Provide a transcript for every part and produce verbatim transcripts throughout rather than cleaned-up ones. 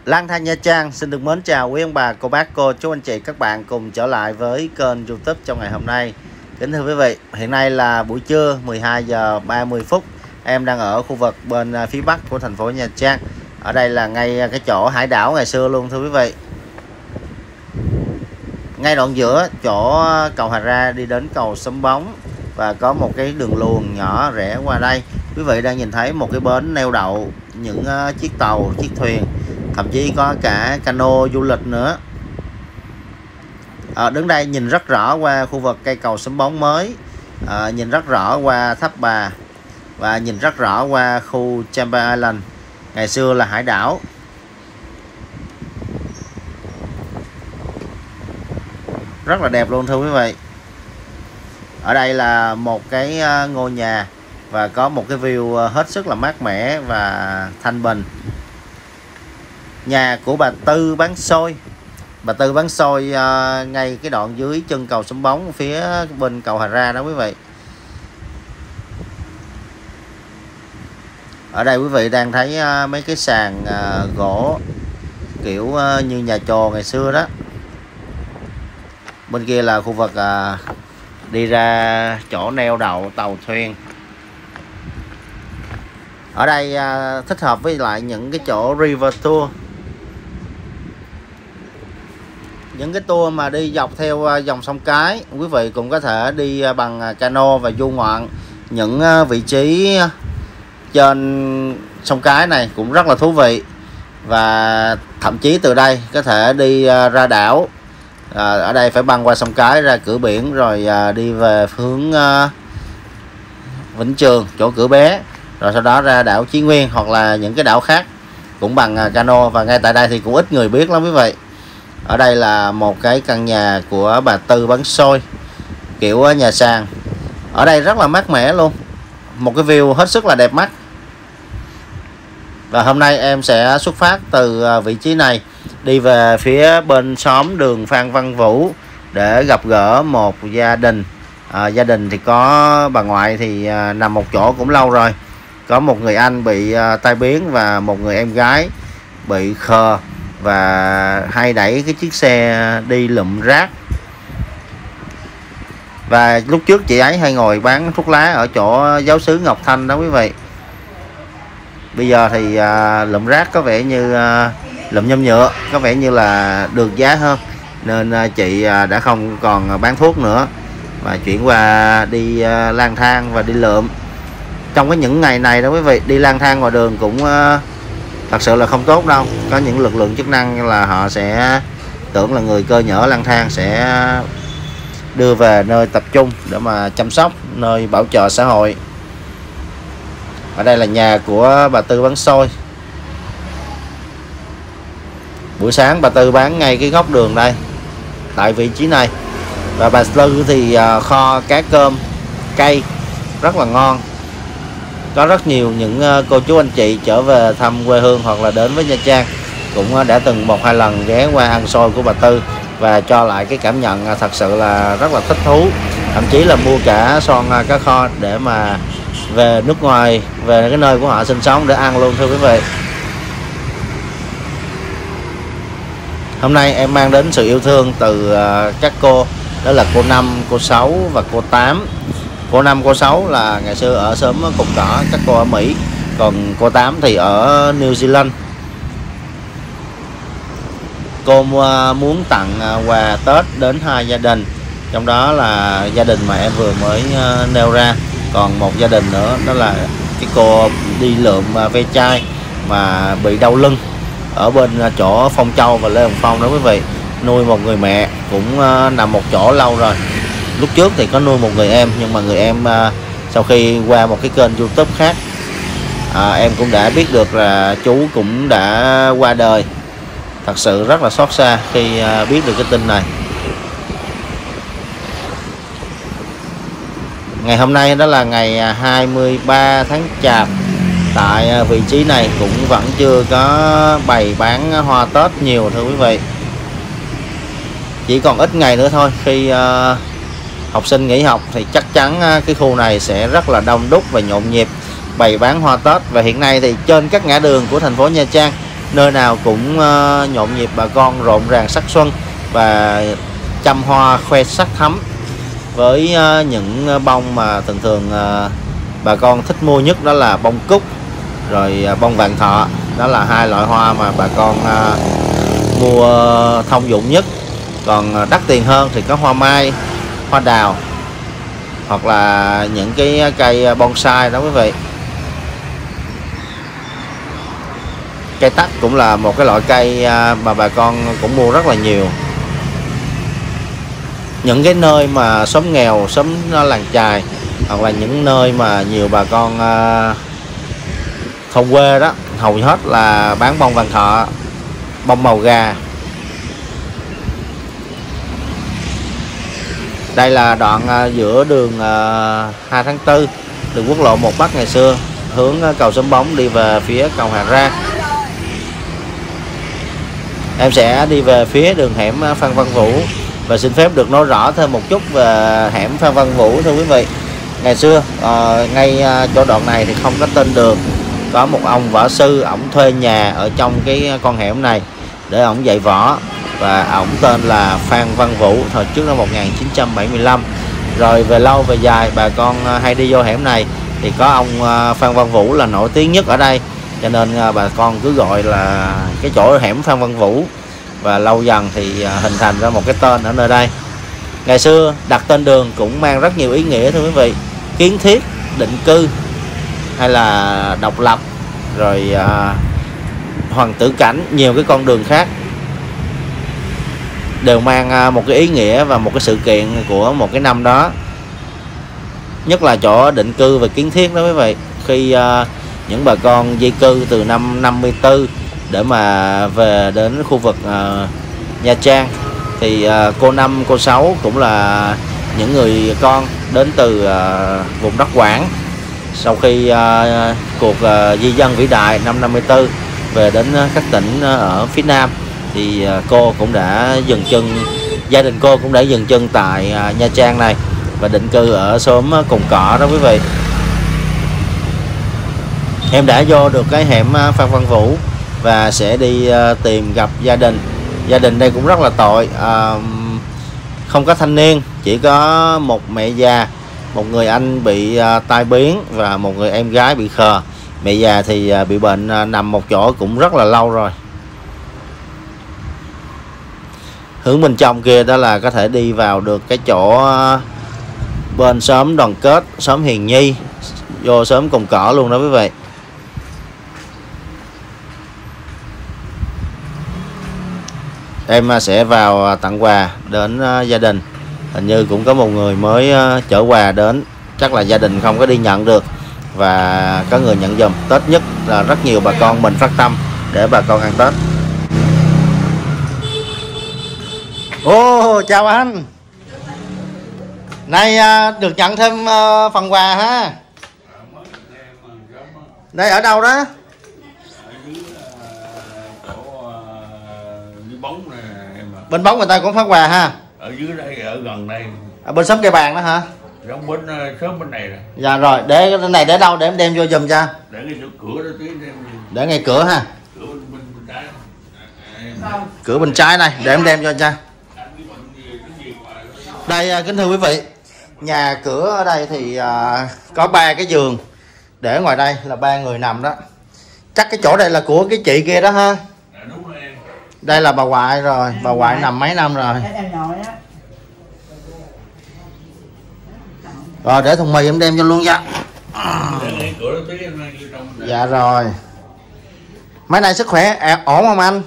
Lang thang Nha Trang xin được mến chào quý ông bà, cô bác, cô chú anh chị các bạn cùng trở lại với kênh YouTube trong ngày hôm nay. Kính thưa quý vị, hiện nay là buổi trưa mười hai giờ ba mươi phút. Em đang ở khu vực bên phía bắc của thành phố Nha Trang. Ở đây là ngay cái chỗ hải đảo ngày xưa luôn thưa quý vị. Ngay đoạn giữa chỗ cầu Hà Ra đi đến cầu Sấm Bóng và có một cái đường luồng nhỏ rẽ qua đây. Quý vị đang nhìn thấy một cái bến neo đậu những chiếc tàu, chiếc thuyền, thậm chí có cả cano du lịch nữa. À, đứng đây nhìn rất rõ qua khu vực cây cầu Sấm Bóng mới, à, nhìn rất rõ qua Tháp Bà và nhìn rất rõ qua khu Chamber Island, ngày xưa là hải đảo. Rất là đẹp luôn thưa quý vị. Ở đây là một cái ngôi nhà và có một cái view hết sức là mát mẻ và thanh bình. Nhà của bà Tư bán xôi. Bà Tư bán xôi uh, ngay cái đoạn dưới chân cầu Sấm Bóng phía bên cầu Hà Ra đó quý vị. Ở đây quý vị đang thấy uh, mấy cái sàn uh, gỗ kiểu uh, như nhà chồ ngày xưa đó. Bên kia là khu vực uh, đi ra chỗ neo đậu tàu thuyền. Ở đây uh, thích hợp với lại những cái chỗ river tour, những cái tour mà đi dọc theo uh, dòng sông Cái. Quý vị cũng có thể đi uh, bằng uh, cano và du ngoạn những uh, vị trí trên sông Cái này cũng rất là thú vị. Và thậm chí từ đây có thể đi uh, ra đảo. À, ở đây phải băng qua sông Cái ra cửa biển rồi à, đi về hướng à, Vĩnh Trường chỗ cửa bé, rồi sau đó ra đảo Chí Nguyên hoặc là những cái đảo khác cũng bằng à, cano. Và ngay tại đây thì cũng ít người biết lắm quý vị. Ở đây là một cái căn nhà của bà Tư bán xôi kiểu nhà sàn. Ở đây rất là mát mẻ luôn, một cái view hết sức là đẹp mắt. Và hôm nay em sẽ xuất phát từ à, vị trí này đi về phía bên xóm đường Phan Văn Vũ để gặp gỡ một gia đình. À, gia đình thì có bà ngoại thì à, nằm một chỗ cũng lâu rồi, có một người anh bị à, tai biến và một người em gái bị khờ và hay đẩy cái chiếc xe đi lụm rác. Và lúc trước chị ấy hay ngồi bán thuốc lá ở chỗ giáo xứ Ngọc Thanh đó quý vị. Bây giờ thì à, lụm rác có vẻ như à, lụm nhôm nhựa có vẻ như là được giá hơn, nên chị đã không còn bán thuốc nữa mà chuyển qua đi lang thang và đi lượm. Trong cái những ngày này đó quý vị, đi lang thang ngoài đường cũng thật sự là không tốt đâu. Có những lực lượng chức năng là họ sẽ tưởng là người cơ nhỡ lang thang sẽ đưa về nơi tập trung để mà chăm sóc, nơi bảo trợ xã hội. Ở đây là nhà của bà Tư bán xôi. Buổi sáng bà Tư bán ngay cái góc đường đây, tại vị trí này. Và bà Tư thì kho cá cơm cây rất là ngon. Có rất nhiều những cô chú anh chị trở về thăm quê hương hoặc là đến với Nha Trang cũng đã từng một hai lần ghé qua ăn xôi của bà Tư và cho lại cái cảm nhận thật sự là rất là thích thú. Thậm chí là mua cả son cá kho để mà về nước ngoài, về cái nơi của họ sinh sống để ăn luôn thưa quý vị. Hôm nay em mang đến sự yêu thương từ uh, các cô, đó là cô Năm, cô Sáu và cô Tám. Cô Năm, cô Sáu là ngày xưa ở xóm Cục Cỏ, các cô ở Mỹ, còn cô Tám thì ở New Zealand. Cô uh, muốn tặng uh, quà Tết đến hai gia đình, trong đó là gia đình mà em vừa mới uh, nêu ra. Còn một gia đình nữa đó là cái cô đi lượm uh, ve chai mà bị đau lưng ở bên chỗ Phong Châu và Lê Hồng Phong đó quý vị. Nuôi một người mẹ cũng uh, nằm một chỗ lâu rồi. Lúc trước thì có nuôi một người em, nhưng mà người em uh, sau khi qua một cái kênh YouTube khác, uh, em cũng đã biết được là chú cũng đã qua đời. Thật sự rất là xót xa khi uh, biết được cái tin này. Ngày hôm nay đó là ngày hai mươi ba tháng Chạp. Tại vị trí này cũng vẫn chưa có bày bán hoa Tết nhiều thưa quý vị. Chỉ còn ít ngày nữa thôi, khi uh, học sinh nghỉ học thì chắc chắn uh, cái khu này sẽ rất là đông đúc và nhộn nhịp bày bán hoa Tết. Và hiện nay thì trên các ngã đường của thành phố Nha Trang nơi nào cũng uh, nhộn nhịp bà con rộn ràng sắc xuân và chăm hoa khoe sắc thắm với uh, những bông mà thường thường uh, bà con thích mua nhất, đó là bông cúc rồi uh, bông vạn thọ. Đó là hai loại hoa mà bà con uh, mua thông dụng nhất. Còn uh, đắt tiền hơn thì có hoa mai, hoa đào hoặc là những cái cây bonsai đó quý vị. Cây tắc cũng là một cái loại cây mà bà con cũng mua rất là nhiều. Những cái nơi mà xóm nghèo, xóm làng chài hoặc là những nơi mà nhiều bà con thôn quê đó, hầu hết là bán bông vạn thọ, bông màu gà. Đây là đoạn giữa đường hai tháng tư, đường quốc lộ một Bắc ngày xưa, hướng cầu Sớm Bóng đi về phía cầu Hà Ra. Em sẽ đi về phía đường hẻm Phan Văn Vũ và xin phép được nói rõ thêm một chút về hẻm Phan Văn Vũ thưa quý vị. Ngày xưa uh, ngay chỗ đoạn này thì không có tên đường, có một ông võ sư, ổng thuê nhà ở trong cái con hẻm này để ổng dạy võ, và ổng tên là Phan Văn Vũ thời trước năm một nghìn chín trăm bảy mươi lăm. Rồi về lâu về dài bà con hay đi vô hẻm này thì có ông Phan Văn Vũ là nổi tiếng nhất ở đây, cho nên bà con cứ gọi là cái chỗ hẻm Phan Văn Vũ, và lâu dần thì hình thành ra một cái tên ở nơi đây. Ngày xưa đặt tên đường cũng mang rất nhiều ý nghĩa thưa quý vị: kiến thiết, định cư hay là độc lập, rồi à, hoàng tử cảnh, nhiều cái con đường khác đều mang một cái ý nghĩa và một cái sự kiện của một cái năm đó. Nhất là chỗ định cư và kiến thiết đó quý vị, khi uh, những bà con di cư từ năm năm mươi tư để mà về đến khu vực uh, Nha Trang thì uh, cô Năm, cô Sáu cũng là những người con đến từ uh, vùng đất Quảng. Sau khi uh, cuộc uh, di dân vĩ đại năm năm mươi tư về đến uh, các tỉnh uh, ở phía Nam thì uh, cô cũng đã dừng chân, gia đình cô cũng đã dừng chân tại uh, Nha Trang này và định cư ở xóm uh, Cồn Cỏ đó quý vị. Em đã vô được cái hẻm uh, Phan Văn Vũ và sẽ đi uh, tìm gặp gia đình. Gia đình đây cũng rất là tội, uh, không có thanh niên, chỉ có một mẹ già, một người anh bị uh, tai biến và một người em gái bị khờ. Mẹ già thì uh, bị bệnh uh, nằm một chỗ cũng rất là lâu rồi. Hướng bên trong kia đó là có thể đi vào được cái chỗ uh, bên xóm Đoàn Kết, xóm Hiền Nhi, vô xóm Cồn Cỏ luôn đó quý vị. Em sẽ vào tặng quà đến gia đình. Hình như cũng có một người mới chở quà đến, chắc là gia đình không có đi nhận được và có người nhận giùm. Tết nhất là rất nhiều bà con mình phát tâm để bà con ăn Tết. Ô, chào anh. Nay được nhận thêm phần quà ha. Đây ở đâu đó? Bóng này, em à. Bên Bóng người ta cũng phát quà ha. Ở dưới đây, ở gần đây. Ở bên xóm Cây Bàn đó hả? Giống bên sớm bên này rồi. Dạ rồi, để cái này để đâu để em đem vô giùm cho. Để ngay chỗ cửa đó tí đem. Để ngay cửa ha. Cửa bên, bên, bên trái. Cửa bên trái này để em đem cho cha. Đây kính thưa quý vị, nhà cửa ở đây thì à, có ba cái giường, để ngoài đây là ba người nằm đó. Chắc cái chỗ đây là của cái chị kia đó ha. Đây là bà ngoại rồi, bà ngoại nằm mấy năm rồi. Rồi để thùng mì em đem cho luôn nha. Dạ rồi. Mấy nay sức khỏe à, ổn không anh?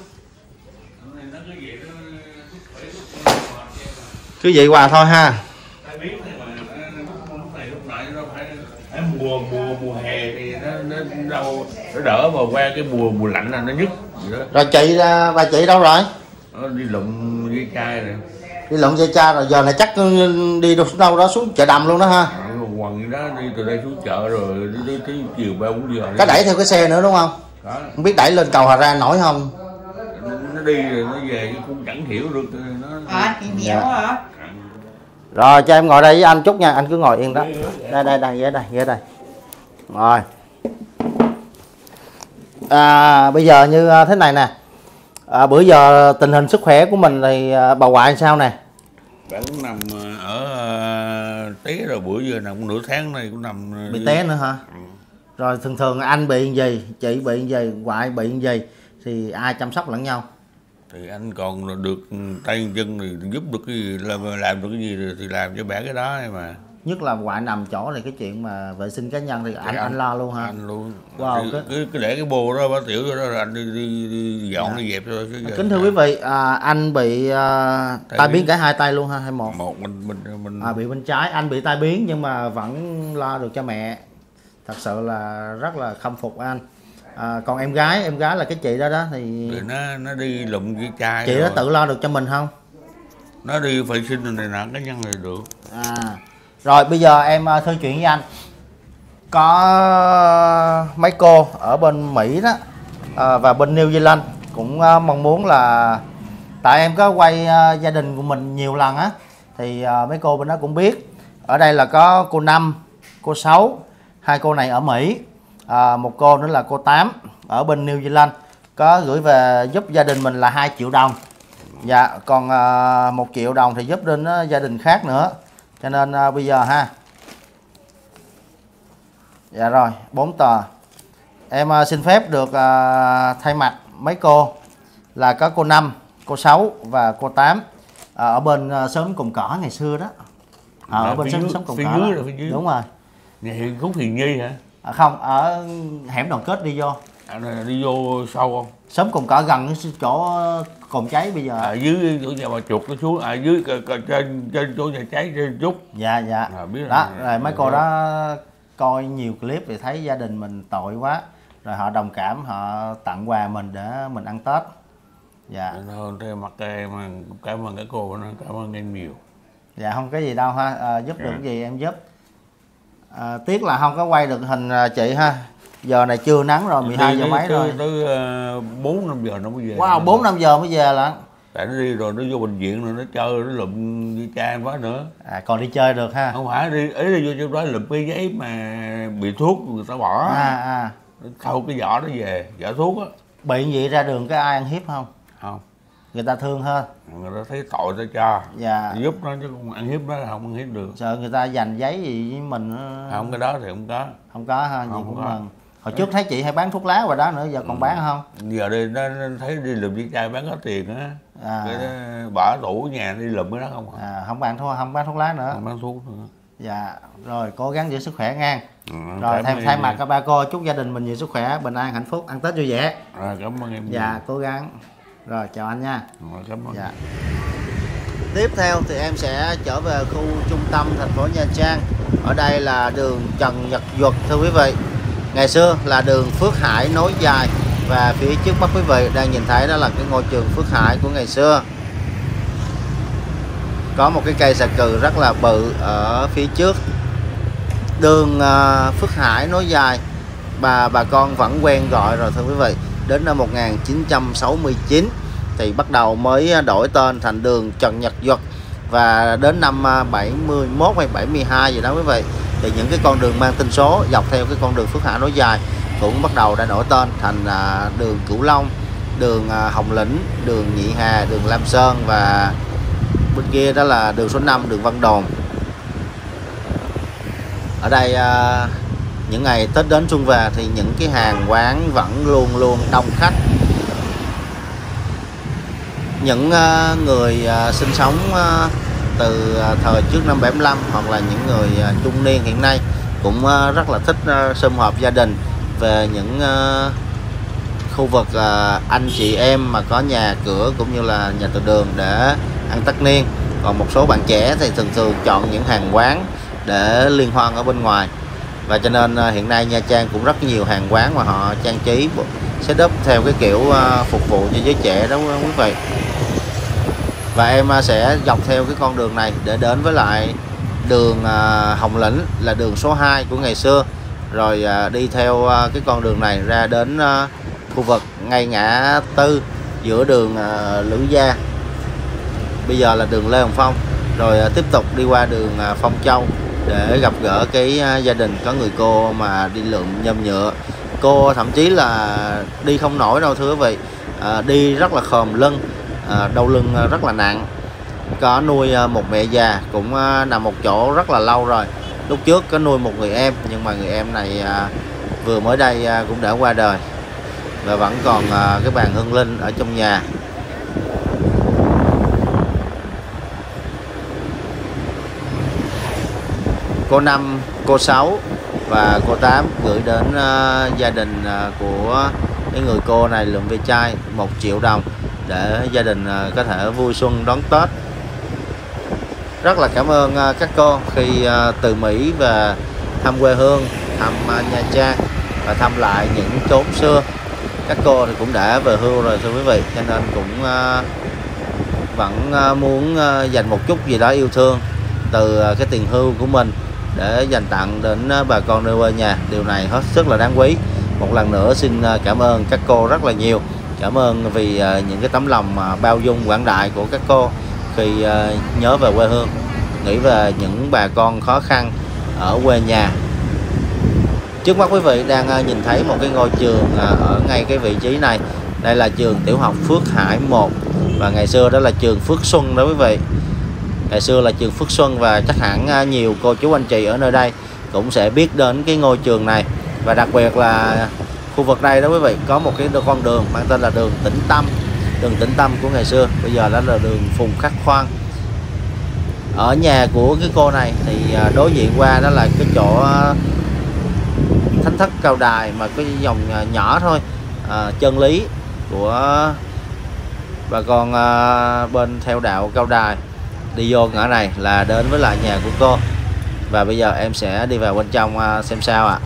Cứ vậy quà thôi ha. Mùa mùa mùa hè thì nó nó đâu nó đỡ, mà qua cái mùa mùa lạnh là nó nhức. Rồi chị bà chị đâu rồi? Nó đi lụm dây chai rồi. Đi lụm dây chai rồi, giờ này chắc đi đâu đó xuống chợ Đầm luôn đó ha. Quần đó đi từ đây xuống chợ rồi đi tới chiều ba bốn giờ. Có đẩy theo cái xe nữa đúng không? Đó. Không biết đẩy lên cầu Hà Ra nổi không? Nó đi rồi nó về cũng chẳng hiểu được nó. À, chị Miễu hả? Rồi cho em ngồi đây với anh chút nha, anh cứ ngồi yên đó. Đây đây đây ghế đây, ghế đây. Rồi. À, bây giờ như thế này nè, à, bữa giờ tình hình sức khỏe của mình thì à, bà ngoại sao nè? Bạn cũng nằm ở uh, té rồi, bữa giờ nằm nửa tháng này cũng nằm Bị té nữa hả? Ừ. Rồi thường thường anh bị gì, chị bị gì, ngoại bị gì thì ai chăm sóc lẫn nhau? Thì anh còn được tay chân thì giúp được cái gì, làm, làm được cái gì thì làm cho bẻ cái đó mà. Nhất là ngoại nằm chỗ này, cái chuyện mà vệ sinh cá nhân thì anh, anh anh lo luôn hả? Anh luôn. Wow, thì, cái... cứ, cứ để cái bô đó bá tiểu đó rồi anh đi, đi, đi dọn, dạ. đi dẹp thôi. Chứ kính thưa quý vị, à, anh bị à, tai biến cả hai tay luôn ha, hay một? Một mình mình mình à, bị bên trái. Anh bị tai biến nhưng mà vẫn lo được cho mẹ, thật sự là rất là khâm phục anh. À, còn em gái em gái là cái chị đó đó thì Rồi nó nó đi lụm cái chai chị rồi. đó tự lo được cho mình không? Nó đi vệ sinh này nọ cá nhân này được. À rồi bây giờ em thưa chuyện với anh, có mấy cô ở bên Mỹ đó à, và bên New Zealand cũng à, mong muốn là, tại em có quay à, gia đình của mình nhiều lần á, thì à, mấy cô bên đó cũng biết. Ở đây là có cô Năm, cô Sáu, hai cô này ở Mỹ, à, một cô nữa là cô Tám ở bên New Zealand, có gửi về giúp gia đình mình là hai triệu đồng. Dạ, còn à, một triệu đồng thì giúp đến uh, gia đình khác nữa. Cho nên uh, bây giờ ha. Dạ rồi, bốn tờ. Em uh, xin phép được uh, thay mặt mấy cô là có cô Năm, cô Sáu và cô Tám uh, ở bên uh, xóm Cồn Cỏ ngày xưa đó. À, ở bên xóm Cồn Cỏ. Đúng rồi. Nhà Hiền Khúc Hiền Nhi hả? À, không, ở hẻm Đoàn Kết đi vô. À, đi vô sâu không? Xóm Cồn Cỏ gần chỗ cồn cháy bây giờ. Ở à, dưới chỗ nhà bà chuột nó xuống, ở à, dưới trên trên chỗ nhà cháy trên chút. Dạ dạ. À, biết đó, rồi, rồi mấy cô đó coi nhiều clip thì thấy gia đình mình tội quá, rồi họ đồng cảm, họ tặng quà mình để mình ăn Tết. Dạ. Thôi theo mặt em cảm ơn các cô, cảm ơn em nhiều. Dạ không có gì đâu ha, à, giúp được cái gì em giúp. À, tiếc là không có quay được hình chị ha. Giờ này chưa nắng rồi, mười hai giờ mấy rồi. Tới bốn năm giờ nó mới về. Wow, bốn năm giờ mới về lận. Tại nó đi rồi nó vô bệnh viện rồi nó chơi, nó lụm đi cha quá nữa. À còn đi chơi được ha. Không phải đi ấy, là vô trong đó lụm cái giấy mà bị thuốc người ta bỏ. À à. Thâu cái vỏ đó về, vỏ thuốc á. Bị vậy ra đường cái ai ăn hiếp không? Không. Người ta thương hơn. Người ta thấy tội ta cho. Dạ. Giúp nó chứ không ăn hiếp nó là không ăn hiếp được. Sợ người ta dành giấy gì với mình. Không, cái đó thì không có. Không có ha, gì cũng mừng. Hồi trước thấy chị hay bán thuốc lá rồi đó nữa, giờ còn ừ. bán không? Giờ đây nó thấy đi lụm với chai bán có tiền á. À. Cái bỏ tủ nhà đi lụm cái đó không à. À, không bán thuốc, không bán thuốc lá nữa. Không bán thuốc nữa. Dạ, rồi cố gắng giữ sức khỏe ngang. Ừ, rồi thay, thay mặt các ba cô chúc gia đình mình nhiều sức khỏe, bình an, hạnh phúc, ăn Tết vui vẻ. Rồi cảm ơn em. Dạ, cố gắng. Rồi chào anh nha. Rồi, cảm ơn. Dạ. Tiếp theo thì em sẽ trở về khu trung tâm thành phố Nha Trang. Ở đây là đường Trần Nhật Duật thưa quý vị. Ngày xưa là đường Phước Hải nối dài, và phía trước mắt quý vị đang nhìn thấy đó là cái ngôi trường Phước Hải của ngày xưa. Có một cái cây xà cừ rất là bự ở phía trước. Đường Phước Hải nối dài bà bà con vẫn quen gọi rồi thưa quý vị. Đến năm một nghìn chín trăm sáu mươi chín thì bắt đầu mới đổi tên thành đường Trần Nhật Duật, và đến năm bảy mươi mốt hay bảy mươi hai gì đó quý vị, thì những cái con đường mang tên số dọc theo cái con đường Phước Hải nối dài cũng bắt đầu đã đổi tên thành đường Cửu Long, đường Hồng Lĩnh, đường Nhị Hà, đường Lam Sơn, và bên kia đó là đường số năm, đường Văn Đồn. Ở đây những ngày Tết đến xuân về thì những cái hàng quán vẫn luôn luôn đông khách. Những người sinh sống từ thời trước năm bảy mươi lăm hoặc là những người trung niên hiện nay cũng rất là thích sum họp gia đình về những khu vực anh chị em mà có nhà cửa cũng như là nhà từ đường để ăn tất niên. Còn một số bạn trẻ thì thường thường chọn những hàng quán để liên hoan ở bên ngoài. Và cho nên hiện nay Nha Trang cũng rất nhiều hàng quán mà họ trang trí setup theo cái kiểu phục vụ cho giới trẻ đó quý vị. Và em sẽ dọc theo cái con đường này để đến với lại đường Hồng Lĩnh là đường số hai của ngày xưa. Rồi đi theo cái con đường này ra đến khu vực ngay ngã tư giữa đường Lữ Gia, bây giờ là đường Lê Hồng Phong. Rồi tiếp tục đi qua đường Phong Châu để gặp gỡ cái gia đình có người cô mà đi lượm nhôm nhựa cô thậm chí là đi không nổi đâu thưa quý vị. À, đi rất là khòm lưng, à, đau lưng rất là nặng. Có nuôi một mẹ già cũng nằm một chỗ rất là lâu rồi. Lúc trước có nuôi một người em, nhưng mà người em này à, vừa mới đây à, cũng đã qua đời, và vẫn còn à, cái bàn hương linh ở trong nhà. Cô Năm, cô Sáu và cô Tám gửi đến uh, gia đình uh, của cái người cô này lượng ve chai một triệu đồng để gia đình uh, có thể vui xuân đón Tết. Rất là cảm ơn uh, các cô khi uh, từ Mỹ về thăm quê hương, thăm uh, Nha Trang và thăm lại những chốn xưa. Các cô thì cũng đã về hưu rồi thưa quý vị, cho nên cũng uh, vẫn uh, muốn uh, dành một chút gì đó yêu thương từ uh, cái tiền hưu của mình để dành tặng đến bà con nơi quê nhà. Điều này hết sức là đáng quý. Một lần nữa xin cảm ơn các cô rất là nhiều. Cảm ơn vì những cái tấm lòng bao dung quảng đại của các cô khi nhớ về quê hương, nghĩ về những bà con khó khăn ở quê nhà. Trước mắt quý vị đang nhìn thấy một cái ngôi trường ở ngay cái vị trí này. Đây là trường tiểu học Phước Hải một, và ngày xưa đó là trường Phước Xuân đó quý vị. Ngày xưa là trường Phước Xuân, và chắc hẳn nhiều cô chú anh chị ở nơi đây cũng sẽ biết đến cái ngôi trường này. Và đặc biệt là khu vực đây đó quý vị, có một cái con đường mang tên là đường Tĩnh Tâm. Đường Tĩnh Tâm của ngày xưa, bây giờ đó là đường Phùng Khắc Khoan. Ở nhà của cái cô này thì đối diện qua đó là cái chỗ thánh thất Cao Đài, mà cái dòng nhỏ thôi, à, chân lý của bà con à, bên theo đạo Cao Đài. Đi vô ngõ này là đến với lại nhà của cô. Và bây giờ em sẽ đi vào bên trong xem sao ạ.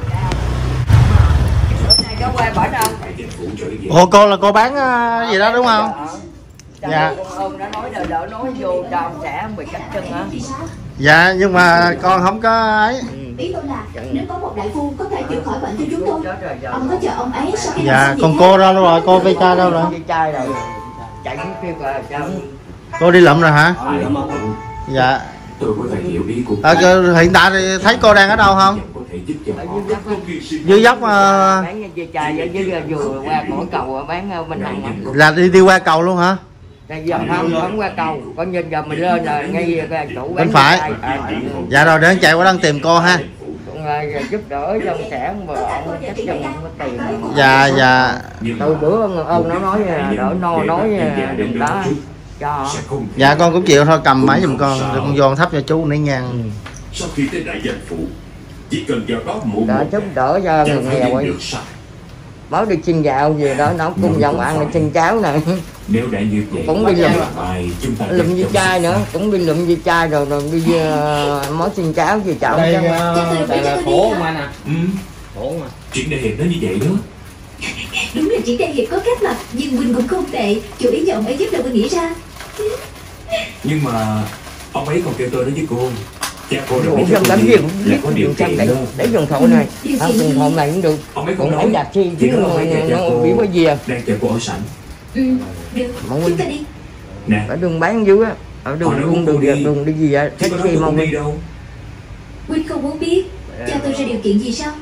Ồ, cô là cô bán gì đó đúng không? Dạ. Ông đã nói là đỡ nói vô đòn sẽ bị cắt chân hả? Dạ, nhưng mà con không có ấy. Ý tôi là nếu có một đại phu có thể chữa khỏi bệnh cho chúng tôi, ông có chờ ông ấy sau khi dạ, còn cô đâu rồi? Cô ve chai đâu rồi? Ve chai rồi. Chạy cũng kêu là sao? Cô đi lụm rồi hả? Dạ. Tôi có thể hiểu ý của À, hiện tại thì thấy cô đang ở đâu không? Dưới dốc uh... bán ve chai dưới vừa qua cổ cầu bán bên này. Là đi đi qua cầu luôn hả? Giờ không không qua cầu, có nhìn giờ mình lên rồi ngay cái chỗ bên phải. À, dạ rồi, để anh chạy qua đang tìm cô ha. Giúp đỡ trong sẽ mà ông chắc chừng không có tiền. Dạ dạ. Từ bữa ông nó nói đỡ no nói đừng đó. Cho. Dạ con cũng chịu thôi, cầm máy giùm con, để con vô thắp cho chú nấy nhang. Sau khi tới đại danh phủ, chỉ cần cho đó một đỡ giúp đỡ cho người nghèo ấy. Mới đi xin gạo gì đó nó cũng dòng ăn là xin cháo nè. Nếu đã như vậy, cũng đi lụm lụm dây chai nữa, cũng đi lụm dây chai rồi rồi đi uh, món xin cháo gì chảo. Đây uh, đây là khổ mà nè. Ừ. Khổ mà. Chuyện đại hiệp nó như vậy đó. Đúng là chuyện đại hiệp có cách mà, nhưng Quỳnh cũng không tệ. Chủ ý nhờ ông ấy giúp là Quỳnh nghĩ ra. Nhưng mà ông ấy còn kêu tôi nói với cô. Cha cô đồng ý cho tôi đi là có điều kiện đó. Để dùng thổ này, à, dùng thổ này cũng được. Ông ấy còn không nói đạp chi chứ nó bị có gì à. Đang chờ cô ở sảnh. Ừ, được, chúng ta đi. Nè, ở đường bán dưới á, ở đường đường đường đường, đường đi gì á, khách khi mong đi đâu. Quỳnh không muốn biết, cha tôi ra điều kiện gì sao?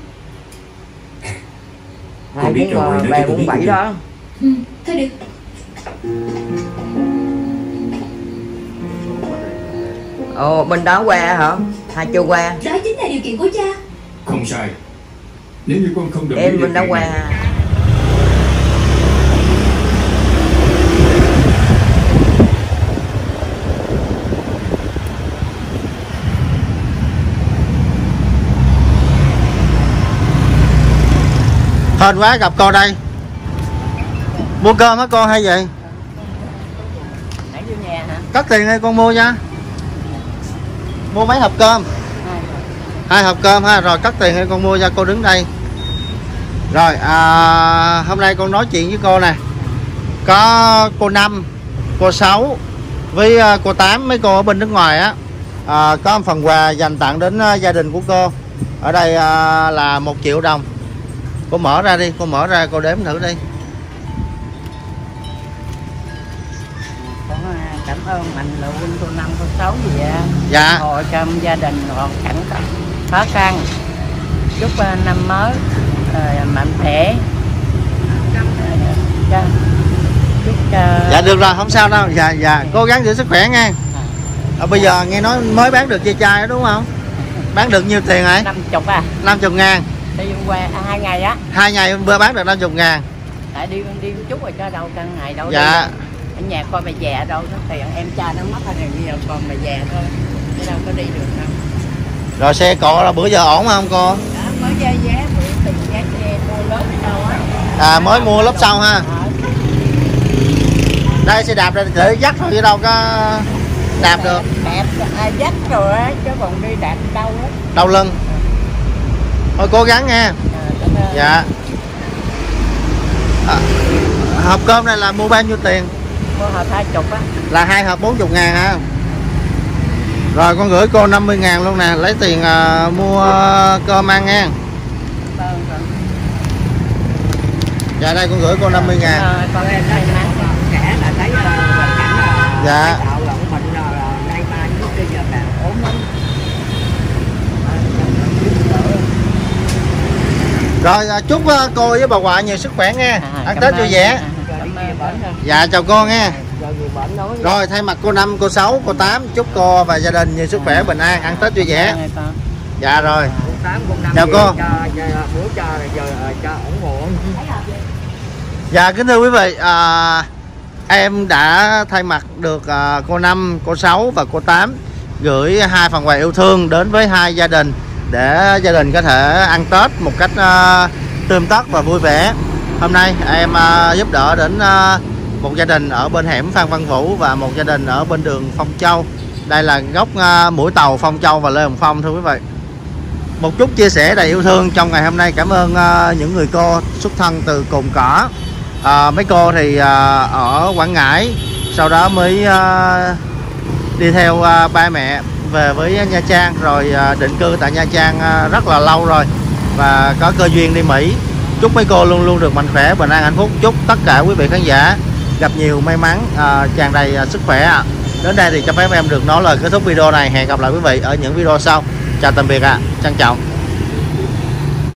Hai bốn ba bốn bảy đó. Ừ, thôi được. Ồ, bên đó qua hả? Hai chưa qua. Đó chính là điều kiện của cha. Không sai. Nếu như con không đồng ý em bên đó qua. Hên quá gặp cô đây. Mua cơm hả con hay vậy? Nãy vô nhà hả? Cất tiền đây con mua nha. Mua mấy hộp cơm? Hai hộp cơm ha, rồi cất tiền đây con mua cho cô đứng đây. Rồi à, hôm nay con nói chuyện với cô nè. Có cô Năm, cô Sáu với cô Tám, mấy cô ở bên nước ngoài á, à, có một phần quà dành tặng đến gia đình của cô. Ở đây à, là một triệu đồng. Cô mở ra đi, cô mở ra cô đếm thử đi. Con cảm ơn mạnh là huynh cô Năm cô Sáu gì vậy? Dạ. Hồi trong gia đình hoàn cảnh khó khăn. Chúc năm mới uh, mạnh khỏe. Dạ. Chúc, uh... Dạ được rồi, không sao đâu. Dạ dạ, cố gắng giữ sức khỏe nha. À, bây giờ nghe nói mới bán được dây chai đó đúng không? Bán được nhiêu tiền hả? năm chục à. năm mươi ngàn. Đi qua à, hai ngày á. Hai ngày bữa bán được năm mươi ngàn. Tại đi đi chút rồi cho đâu căn ngày đâu. Dạ. Đi. Ở nhà coi bà già đâu nó tiền em cha nó mất rồi bây giờ còn bà già thôi. Chứ đâu có đi được đâu. Rồi xe cộ là bữa giờ ổn không cô? Đó, mới giá giá bữa tiền giá xe mua lớp đâu á. À mới mua lớp sau ha. Đây xe đạp để dắt thôi chứ đâu có đạp được. Đạp à, dắt rồi á chứ còn đi đạp đâu á. Đau lưng. Thôi cố gắng nha. À, dạ. À, hộp cơm này là mua bao nhiêu tiền? mua hộp hai chục á. Là hai hộp bốn mươi ngàn hả? Rồi con gửi cô năm mươi ngàn luôn nè, lấy tiền uh, mua uh, cơm ăn nha. Vâng, vâng. Dạ đây con gửi cô năm mươi ngàn. Ờ, con em may mắn trẻ là thấy hoàn cảnh là dạ. đạo là của mình là nay mai trước bây giờ là ốm lắm. Rồi chúc cô với bà ngoại nhiều sức khỏe nha. À, ăn Tết vui vẻ. Dạ chào cô nha. Rồi thay mặt cô Năm, cô Sáu, cô Tám chúc cô và gia đình nhiều sức khỏe, bình an, ăn Tết vui vẻ. Dạ rồi. Chào cô. Dạ kính thưa quý vị, à, em đã thay mặt được à, cô Năm, cô Sáu và cô Tám gửi hai phần quà yêu thương đến với hai gia đình để gia đình có thể ăn Tết một cách uh, tươm tất và vui vẻ. Hôm nay em uh, giúp đỡ đến uh, một gia đình ở bên hẻm Phan Văn Vũ và một gia đình ở bên đường Phong Châu. Đây là góc uh, mũi tàu Phong Châu và Lê Hồng Phong thưa quý vị. Một chút chia sẻ đầy yêu thương trong ngày hôm nay. Cảm ơn uh, những người cô xuất thân từ Cồn Cỏ. Uh, mấy cô thì uh, ở Quảng Ngãi, sau đó mới uh, đi theo uh, ba mẹ về với Nha Trang, rồi định cư tại Nha Trang rất là lâu rồi và có cơ duyên đi Mỹ. Chúc mấy cô luôn luôn được mạnh khỏe, bình an, hạnh phúc. Chúc tất cả quý vị khán giả gặp nhiều may mắn, à, tràn đầy sức khỏe ạ. À. Đến đây thì cho phép em được nói lời kết thúc video này. Hẹn gặp lại quý vị ở những video sau. Chào tạm biệt ạ. À. Trân trọng.